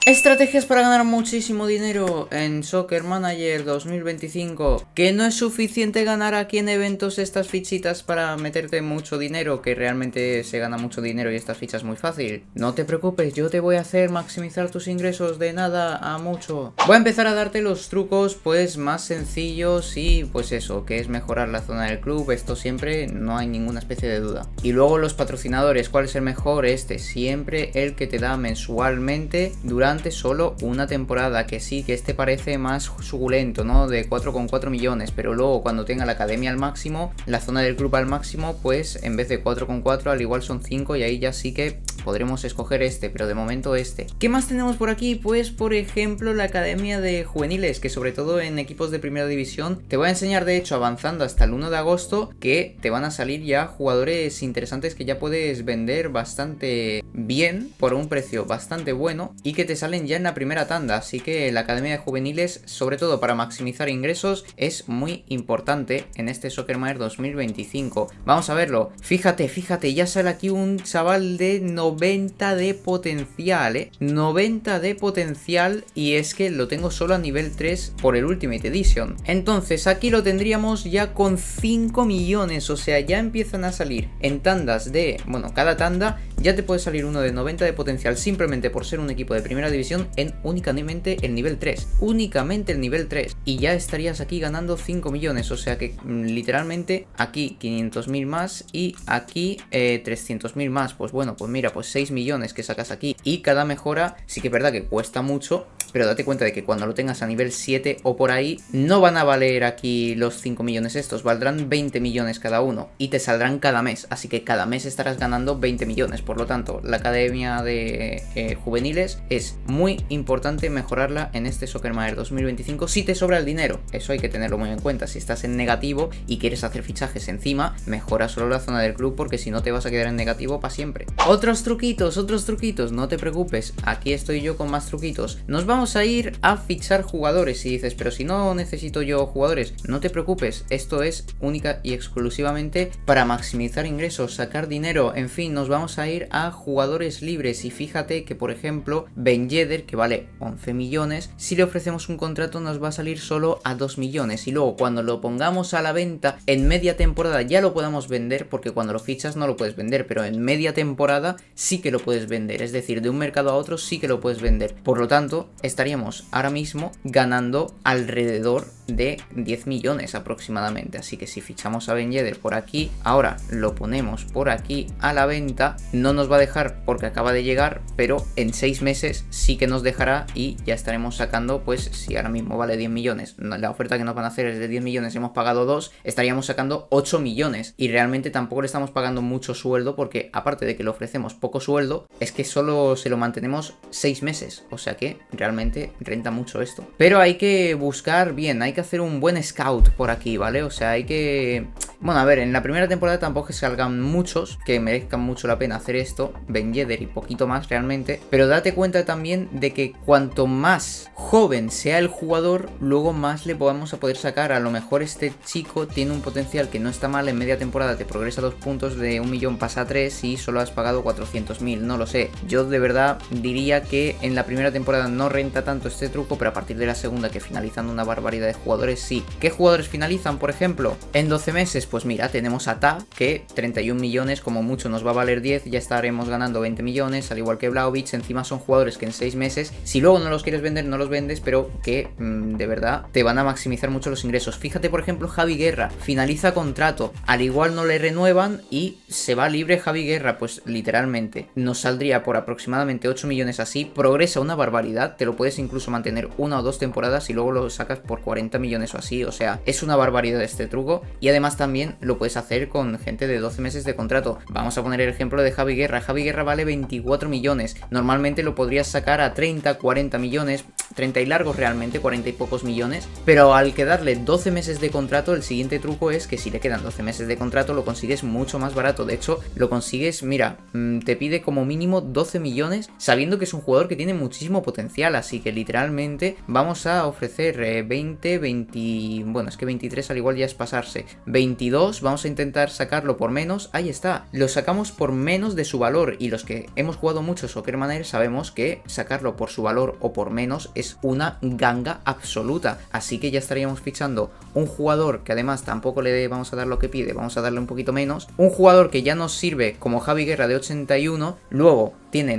Estrategias para ganar muchísimo dinero en Soccer Manager 2025. Que no es suficiente ganar aquí en eventos estas fichitas para meterte mucho dinero, que realmente se gana mucho dinero y esta ficha es muy fácil. No te preocupes, yo te voy a hacer maximizar tus ingresos de nada a mucho. Voy a empezar a darte los trucos pues más sencillos y pues eso, que es mejorar la zona del club. Esto siempre, no hay ninguna especie de duda. Y luego los patrocinadores, ¿cuál es el mejor? Siempre el que te da mensualmente durante solo una temporada, que sí, que parece más suculento, ¿no? De 4,4 millones, pero luego cuando tenga la academia al máximo, la zona del club al máximo, pues en vez de 4,4 al igual son 5 y ahí ya sí que podremos escoger pero de momento ¿Qué más tenemos por aquí? Pues por ejemplo la academia de juveniles, que sobre todo en equipos de primera división te voy a enseñar, de hecho avanzando hasta el 1 de agosto, que te van a salir ya jugadores interesantes que ya puedes vender bastante bien por un precio bastante bueno y que te salen ya en la primera tanda. Así que la academia de juveniles, sobre todo para maximizar ingresos, es muy importante en este Soccer Manager 2025. Vamos a verlo. Fíjate, ya sale aquí un chaval de 90 de potencial, 90 de potencial, y es que lo tengo solo a nivel 3 por el Ultimate Edition. Entonces aquí lo tendríamos ya con 5 millones, o sea, ya empiezan a salir en tandas de, bueno, cada tanda ya te puede salir uno de 90 de potencial simplemente por ser un equipo de primera división en únicamente el nivel 3. Únicamente el nivel 3. Y ya estarías aquí ganando 5 millones. O sea que literalmente aquí 500.000 más y aquí 300.000 más. Pues bueno, pues mira, pues 6 millones que sacas aquí. Y cada mejora sí que es verdad que cuesta mucho, pero date cuenta de que cuando lo tengas a nivel 7 o por ahí, no van a valer aquí los 5 millones estos. Valdrán 20 millones cada uno y te saldrán cada mes. Así que cada mes estarás ganando 20 millones. Por lo tanto, la academia de juveniles es muy importante mejorarla en este Soccer Manager 2025 si te sobra el dinero. Eso hay que tenerlo muy en cuenta. Si estás en negativo y quieres hacer fichajes encima, mejora solo la zona del club, porque si no te vas a quedar en negativo para siempre. Otros truquitos, no te preocupes. Aquí estoy yo con más truquitos. Nos vamos a ir a fichar jugadores. Y dices, pero si no necesito yo jugadores, no te preocupes. Esto es única y exclusivamente para maximizar ingresos, sacar dinero. En fin, nos vamos a ir a jugadores libres. Y fíjate que por ejemplo Ben Yedder, que vale 11 millones, si le ofrecemos un contrato nos va a salir solo a 2 millones. Y luego cuando lo pongamos a la venta en media temporada ya lo podamos vender, porque cuando lo fichas no lo puedes vender, pero en media temporada sí que lo puedes vender. Es decir, de un mercado a otro sí que lo puedes vender. Por lo tanto, estaríamos ahora mismo ganando alrededor de 10 millones aproximadamente. Así que si fichamos a Ben Yedder por aquí, ahora lo ponemos por aquí a la venta, no nos va a dejar porque acaba de llegar, pero en 6 meses sí que nos dejará y ya estaremos sacando, pues si ahora mismo vale 10 millones, la oferta que nos van a hacer es de 10 millones, hemos pagado 2, estaríamos sacando 8 millones y realmente tampoco le estamos pagando mucho sueldo, porque aparte de que le ofrecemos poco sueldo, es que solo se lo mantenemos 6 meses, o sea que realmente renta mucho esto. Pero hay que buscar bien, hay que hacer un buen scout por aquí, ¿vale? O sea, hay que... Bueno, a ver, en la primera temporada tampoco es que salgan muchos que merezcan mucho la pena hacer esto, Ben Yedder y poquito más realmente, pero date cuenta también de que cuanto más joven sea el jugador, luego más le vamos a poder sacar. A lo mejor este chico tiene un potencial que no está mal, en media temporada te progresa 2 puntos, de 1 millón pasa a 3 y solo has pagado 400.000, no lo sé. Yo de verdad diría que en la primera temporada no renta tanto este truco, pero a partir de la segunda, que finalizando una barbaridad de jugadores, sí. ¿Qué jugadores finalizan, por ejemplo? En 12 meses, pues mira, tenemos a Ta, que 31 millones, como mucho nos va a valer 10, ya estaremos ganando 20 millones, al igual que Vlahovic. Encima son jugadores que en 6 meses, si luego no los quieres vender, no los vendes, pero que de verdad te van a maximizar mucho los ingresos. Fíjate, por ejemplo, Javi Guerra, finaliza contrato, al igual no le renuevan y se va libre Javi Guerra, pues literalmente nos saldría por aproximadamente 8 millones así, progresa una barbaridad, te lo puedes incluso mantener 1 o 2 temporadas y luego lo sacas por 40 millones o así, o sea, es una barbaridad este truco. Y además también lo puedes hacer con gente de 12 meses de contrato. Vamos a poner el ejemplo de Javi Guerra. Javi Guerra vale 24 millones, normalmente lo podrías sacar a 30, 40 millones, 30 y largos realmente, 40 y pocos millones, pero al quedarle 12 meses de contrato, el siguiente truco es que si le quedan 12 meses de contrato lo consigues mucho más barato. De hecho, lo consigues, mira, te pide como mínimo 12 millones, sabiendo que es un jugador que tiene muchísimo potencial, así que literalmente vamos a ofrecer 20, bueno, es que 23 al igual ya es pasarse, 22, vamos a intentar sacarlo por menos, ahí está, lo sacamos por menos de su valor, y los que hemos jugado mucho Soccer Manager sabemos que sacarlo por su valor o por menos es una ganga absoluta, así que ya estaríamos fichando un jugador que además tampoco le vamos a dar lo que pide, vamos a darle un poquito menos, un jugador que ya nos sirve como Javi Guerra de 81, luego tiene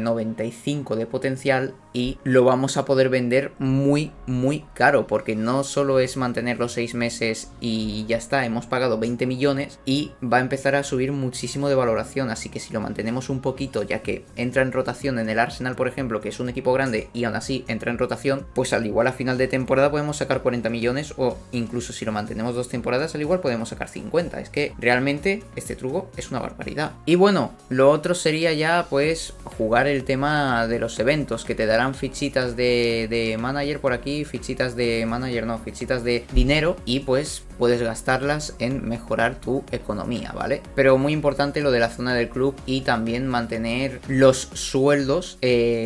95 de potencial y lo vamos a poder vender muy caro, porque no solo es mantener los 6 meses y ya está, hemos pagado 20 millones y va a empezar a subir muchísimo de valoración, así que si lo mantenemos un poquito, ya que entra en rotación en el Arsenal, por ejemplo, que es un equipo grande y aún así entra en rotación, pues al igual a final de temporada podemos sacar 40 millones o incluso si lo mantenemos 2 temporadas al igual podemos sacar 50, es que realmente este truco es una barbaridad. Y bueno, lo otro sería ya pues jugar el tema de los eventos, que te darán fichitas de manager por aquí, fichitas de manager no, fichitas de dinero, y pues puedes gastarlas en mejorar tu economía, ¿vale? Pero muy importante lo de la zona del club y también mantener los sueldos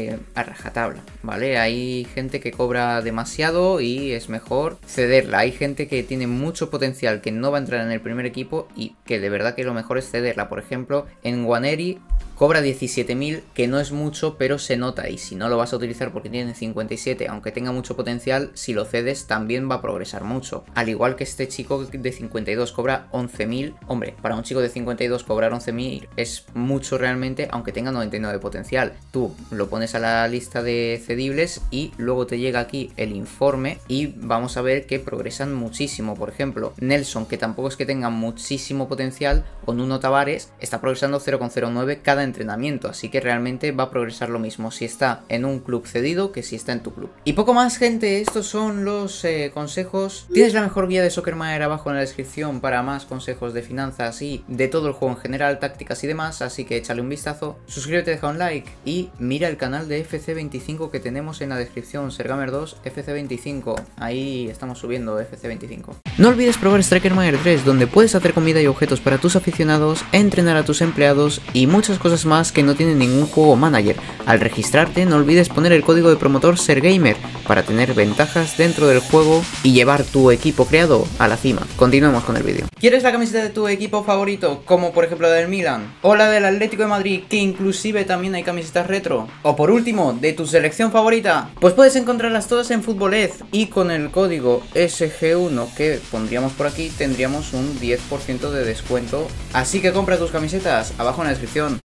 a rajatabla, ¿vale? Hay gente que cobra demasiado y es mejor cederla, hay gente que tiene mucho potencial que no va a entrar en el primer equipo y que de verdad que lo mejor es cederla. Por ejemplo, en Nwaneri cobra 17.000, que no es mucho, pero se nota, y si no lo vas a utilizar porque tiene 57, aunque tenga mucho potencial, si lo cedes también va a progresar mucho. Al igual que este chico de 52 cobra 11.000, hombre, para un chico de 52 cobrar 11.000 es mucho realmente, aunque tenga 99 de potencial. Tú lo pones a la lista de cedibles y luego te llega aquí el informe y vamos a ver que progresan muchísimo. Por ejemplo, Nelson, que tampoco es que tenga muchísimo potencial, con Nuno Tavares está progresando 0,09 cada entrenamiento, así que realmente va a progresar lo mismo si está en un club cedido que si está en tu club. Y poco más, gente, estos son los consejos. Tienes la mejor guía de Soccer Manager abajo en la descripción para más consejos de finanzas y de todo el juego en general, tácticas y demás, así que échale un vistazo, suscríbete, deja un like y mira el canal de FC25 que tenemos en la descripción, Sergamer2 FC25, ahí estamos subiendo FC25. No olvides probar Striker Manager 3, donde puedes hacer comida y objetos para tus aficionados, entrenar a tus empleados y muchas cosas más que no tiene ningún juego manager. Al registrarte no olvides poner el código de promotor SERGAMER para tener ventajas dentro del juego y llevar tu equipo creado a la cima. Continuemos con el vídeo. ¿Quieres la camiseta de tu equipo favorito, como por ejemplo la del Milan o la del Atlético de Madrid, que inclusive también hay camisetas retro? O por último, de tu selección favorita, pues puedes encontrarlas todas en Futbolez y con el código SG1 que pondríamos por aquí tendríamos un 10% de descuento, así que compra tus camisetas abajo en la descripción.